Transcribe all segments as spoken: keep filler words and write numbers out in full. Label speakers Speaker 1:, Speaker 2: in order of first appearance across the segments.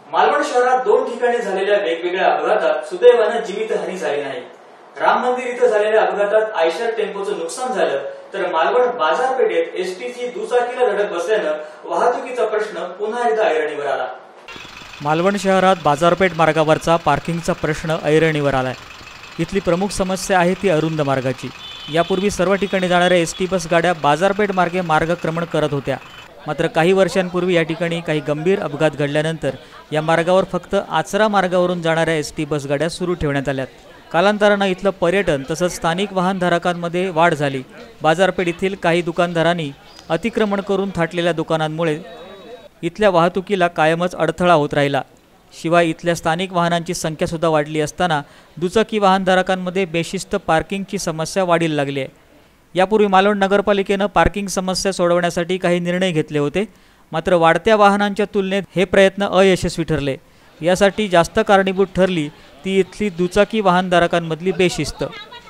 Speaker 1: मालवण शहरात दोन ठिकाणी झालेल्या वेगवेगळ्या अपघातात सुदैवाने जीवितहानी झाली नाही। राम मंदिर इथं झालेल्या अपघातात आयशर टेम्पोचं नुकसान झालं, तर मालवण बाजारपेठेत एसटीची दुचाकीला धडक बसल्यानं वाहतुकीचा प्रश्न पुन्हा एकदा ऐरणीवर आला।
Speaker 2: मालवण शहरात बाजारपेठ मार्गावरचा पार्किंगचा प्रश्न ऐरणीवर आलाय। इथली प्रमुख समस्या आहे ती अरुंद मार्गाची। यापूर्वी सर्व ठिकाणी जाणाऱ्या एसटी बस गाड्या बाजारपेठ मार्गे मार्गक्रमण करत होत्या, मात्र काही वर्षांपूर्वी या ठिकाणी काही गंभीर अपघात घडल्यानंतर या मार्गावर फक्त आचरा मार्गावरून जाणाऱ्या एसटी बस गाड्या सुरू ठेवण्यात आल्यात। कालांतरानं इथलं पर्यटन तसंच स्थानिक वाहनधारकांमध्ये वाढ झाली। बाजारपेठ येथील काही दुकानदारांनी अतिक्रमण करून थाटलेल्या दुकानांमुळे इथल्या वाहतुकीला कायमच अडथळा होत राहिला। शिवाय इथल्या स्थानिक वाहनांची संख्या सुद्धा वाढली असताना दुचाकी वाहनधारकांमध्ये बेशिस्त पार्किंगची समस्या वाढीला लागली आहे। यापूर्वी मालवण नगरपालिकेनं पार्किंग समस्या सोडवण्यासाठी काही निर्णय घेतले होते, मात्र वाढत्या वाहनांच्या तुलनेत हे प्रयत्न अयशस्वी ठरले। यासाठी जास्त कारणीभूत ठरली ती इथली दुचाकी वाहनधारकांमधली बेशिस्त।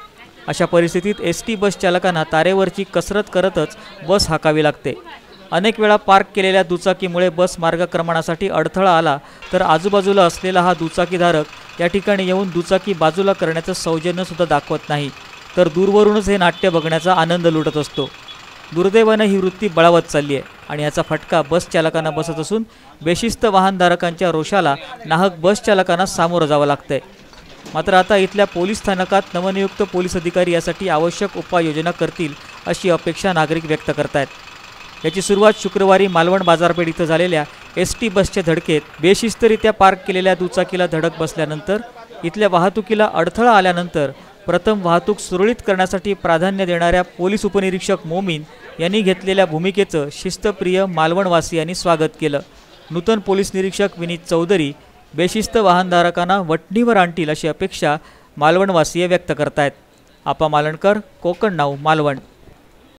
Speaker 2: अशा परिस्थितीत एस टी बस चालकांना तारेवरची कसरत करतच बस हाकावी लागते। अनेक वेळा पार्क केलेल्या दुचाकीमुळे बस मार्गक्रमणासाठी अडथळा आला तर आजूबाजूला असलेला हा दुचाकीधारक या ठिकाणी येऊन दुचाकी बाजूला करण्याचं सौजन्य सुद्धा दाखवत नाही, तर दूरवरूनच हे नाट्य बघण्याचा आनंद लुटत असतो। दुर्दैवाने ही वृत्ती बळावत चालली आहे आणि याचा फटका बस चालकांना बसत असून बेशिस्त वाहनधारकांच्या रोषाला नाहक बस चालकांना सामोरं जावं लागतंय। मात्र आता इथल्या पोलीस स्थानकात नवनियुक्त पोलीस अधिकारी यासाठी आवश्यक उपाययोजना करतील अशी अपेक्षा नागरिक व्यक्त करतायत। याची सुरुवात शुक्रवारी मालवण बाजारपेठ इथं झालेल्या एस टी बसच्या धडकेत बेशिस्तरित्या पार्क केलेल्या दुचाकीला धडक बसल्यानंतर इथल्या वाहतुकीला अडथळा आल्यानंतर प्रथम वाहतूक सुरळीत करण्यासाठी प्राधान्य देणाऱ्या पोलीस उपनिरीक्षक मोमीन यांनी घेतलेल्या भूमिकेचं शिस्तप्रिय मालवणवासियांनी स्वागत केलं। नूतन पोलीस निरीक्षक विनीत चौधरी बेशिस्त वाहनधारकांना वटणीवर आणतील अशी अपेक्षा मालवणवासीय व्यक्त करतायत। आपा मालणकर, कोकण नाऊ, मालवण।